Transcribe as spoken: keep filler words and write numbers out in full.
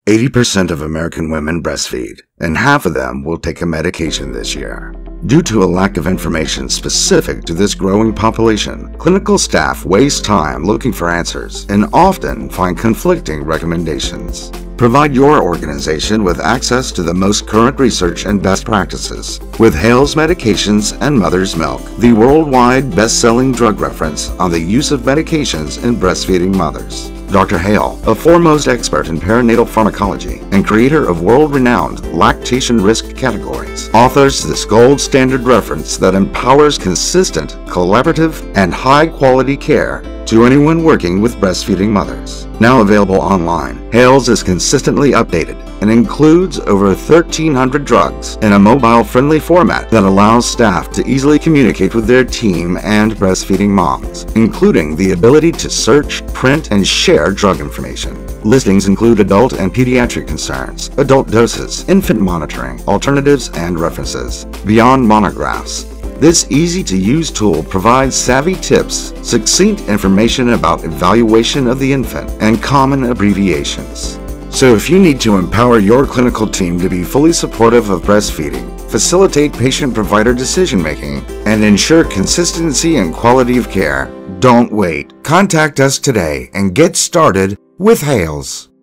eighty percent of American women breastfeed, and half of them will take a medication this year. Due to a lack of information specific to this growing population, clinical staff waste time looking for answers and often find conflicting recommendations. Provide your organization with access to the most current research and best practices. With Hale's Medications and Mother's Milk, the worldwide best-selling drug reference on the use of medications in breastfeeding mothers. Doctor Hale, a foremost expert in perinatal pharmacology and creator of world-renowned lactation risk categories, authors this gold standard reference that empowers consistent, collaborative, and high-quality care to anyone working with breastfeeding mothers. Now available online, Hale's is consistently updated and includes over thirteen hundred drugs in a mobile-friendly format that allows staff to easily communicate with their team and breastfeeding moms, including the ability to search, print, and share drug information. Listings include adult and pediatric concerns, adult doses, infant monitoring, alternatives, and references. Beyond monographs, this easy-to-use tool provides savvy tips, succinct information about evaluation of the infant, and common abbreviations. So if you need to empower your clinical team to be fully supportive of breastfeeding, facilitate patient-provider decision-making, and ensure consistency and quality of care, don't wait. Contact us today and get started with Hale's.